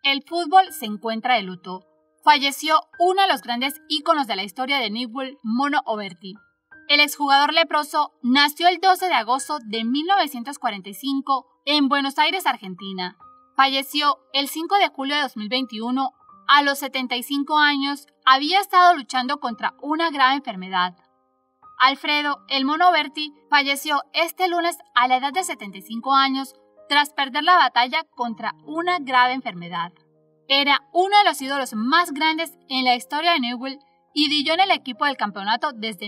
El fútbol se encuentra de luto. Falleció uno de los grandes íconos de la historia de Newell's, Mono Oberti. El exjugador leproso nació el 12 de agosto de 1945 en Buenos Aires, Argentina. Falleció el 5 de julio de 2021 a los 75 años. Había estado luchando contra una grave enfermedad. Alfredo "El Mono" Oberti falleció este lunes a la edad de 75 años tras perder la batalla contra una grave enfermedad. Era uno de los ídolos más grandes en la historia de Newell's y brilló en el equipo del campeonato desde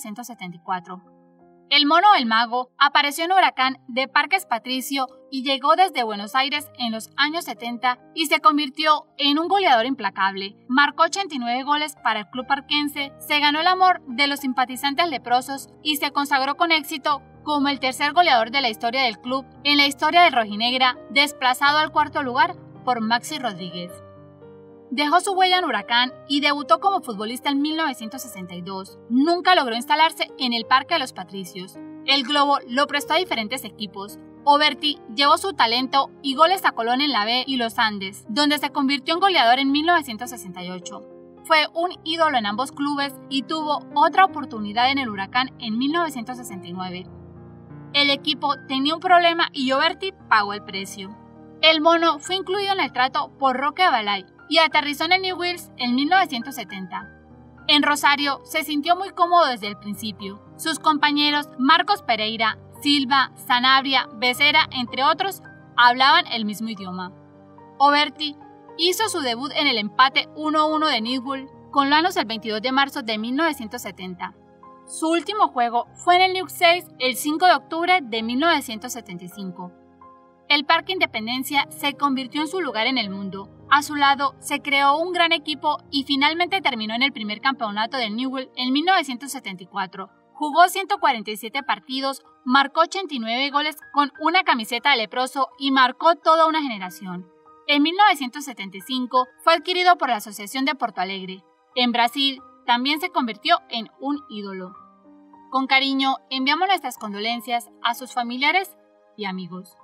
1974. El Mono el Mago apareció en Huracán de Parques Patricio y llegó desde Buenos Aires en los años 70 y se convirtió en un goleador implacable. Marcó 89 goles para el club parquense, se ganó el amor de los simpatizantes leprosos y se consagró con éxito como el tercer goleador de la historia del club en la historia del rojinegra, desplazado al cuarto lugar por Maxi Rodríguez. Dejó su huella en Huracán y debutó como futbolista en 1962. Nunca logró instalarse en el Parque de los Patricios. El Globo lo prestó a diferentes equipos. Oberti llevó su talento y goles a Colón en la B y los Andes, donde se convirtió en goleador en 1968. Fue un ídolo en ambos clubes y tuvo otra oportunidad en el Huracán en 1969. El equipo tenía un problema y Oberti pagó el precio. El Mono fue incluido en el trato por Roque Abalay y aterrizó en el Newell's en 1970. En Rosario se sintió muy cómodo desde el principio. Sus compañeros Marcos Pereira, Silva, Sanabria, Becerra, entre otros, hablaban el mismo idioma. Oberti hizo su debut en el empate 1-1 de Newell's con Lanús el 22 de marzo de 1970. Su último juego fue en el New 6 el 5 de octubre de 1975. El Parque Independencia se convirtió en su lugar en el mundo. A su lado se creó un gran equipo y finalmente terminó en el primer campeonato de Newell's en 1974. Jugó 147 partidos, marcó 89 goles con una camiseta de leproso y marcó toda una generación. En 1975 fue adquirido por la Asociación de Porto Alegre. En Brasil también se convirtió en un ídolo. Con cariño enviamos nuestras condolencias a sus familiares y amigos.